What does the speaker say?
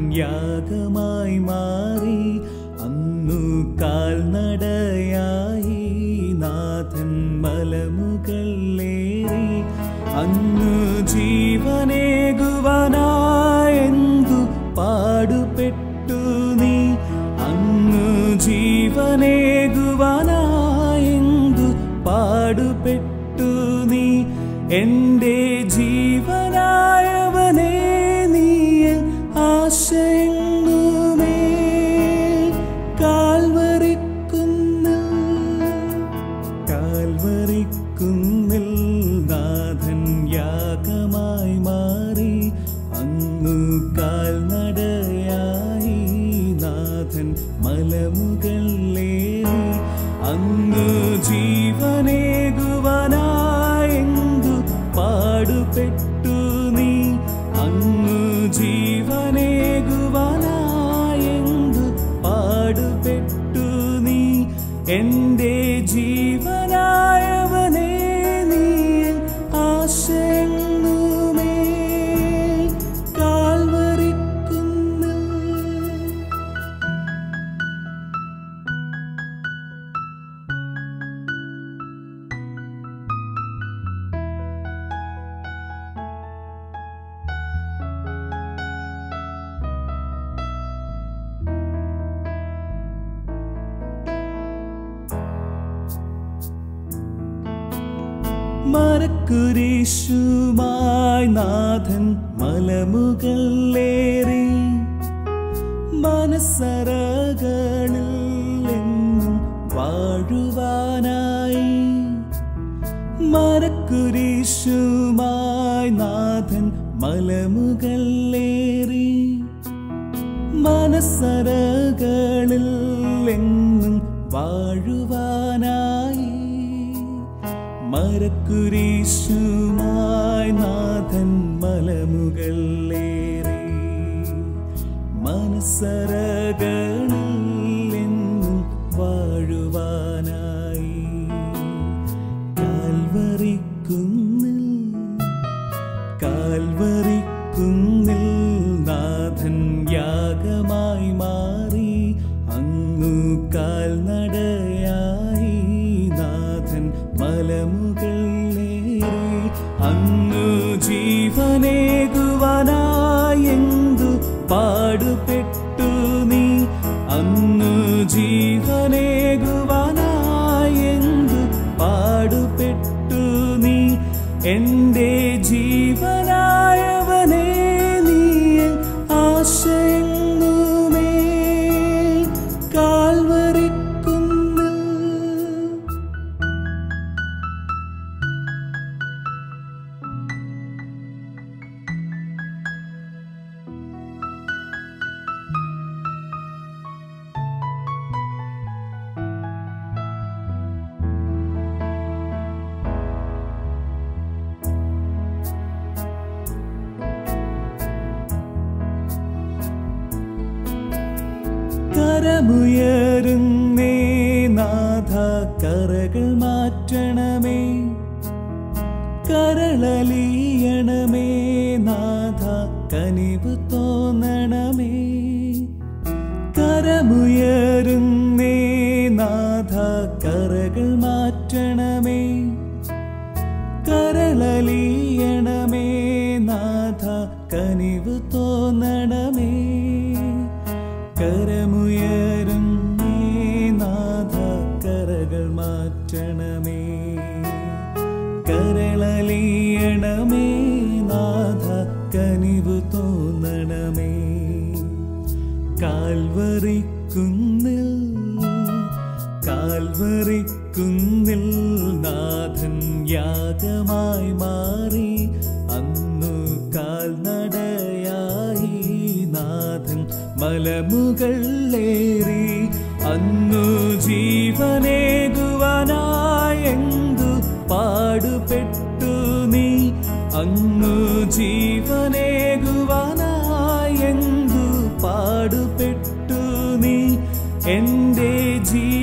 യാഗമായി മാറി അന്നു കാൽനടയായി നാഥൻ മലമുകളിലേറി അന്നു ജീവനേകുവാനായെന്തു പാടുപെട്ടു നീ അന്നു ജീവനേകുവാനായെന്തു പാടുപെട്ടു നീ എൻ്റെ ജീവനായവനേ നീ ആശയെങ്ങുമേ കാൽവറിക്കുന്നിൽ നാഥൻ യാഗമായി മാറി അന്നു കാൽനടയായി നാഥൻ മലമുകളിലേറി അന്നു ജീവനേകുവാനായെന്തു പാടുപെട്ടു നീ അന്നു ജീവനേകുവാനായെന്തു പാടുപെട്ടു നീ എൻ്റെ ജീവനായവനേ നീ ആശയെങ്ങുമേ കാൽവറിക്കുന്നിൽ മരക്കുരിശുമായി നാഥൻ മലമുകളിലേറി മനസ്സറകളിൽ എന്നും വാഴുവാനായി മരക്കുരിശുമായി നാഥൻ മലമുകളിലേറി മനസ്സറകളിൽ എന്നും വാഴുവാനായി മരക്കുരിശുമായി നാഥൻ മലമുകളിലേറി മനസ്സറകളിൽ എന്നും വാഴുവാനായി കാൽവറിക്കുന്നിൽ നാഥൻ യാഗമായി മാറി അങ്ങു കാൽനടയായി നാഥൻ മലമുകളിലേറി അന്നു ജീവനേകുവാനായെന്തു പാടുപെട്ടു നീ അന്നു ജീവനേകുവാനായെന്തു പാടുപെട്ടു നീ എൻ്റെ ജീവനായവനേ നീ ആശയെങ്ങുമേ കാൽവറിക്കുന്നിൽ കരമുയരുന്നേ നാഥ കരകൾ മാറ്റണമേ കരളലിയണമേ നാഥ കനിവ് തോന്നണമേ കരമുയരുന്നേ നാഥ കരകൾ മാറ്റണമേ കരളലിയണമേ നാഥ കനിവ് തോന്നണമേ കരമുയരുന്നേ നാഥ കരകൾ മാറ്റണമേ കരളലിയണമേ നാഥ കനിവ് തോന്നണമേ കാൽവറിക്കുന്നിൽ നാഥൻ യാഗമായി മാറി അന്നു കാൽനടയായി നാഥൻ മലമുകളിലേറി അന്നു ജീവനേകുവാനായെന്തു പാടുപെട്ടു നീ അന്നു ജീവനേകുവാനായെന്തു പാടുപെട്ടു നീ എൻ്റെ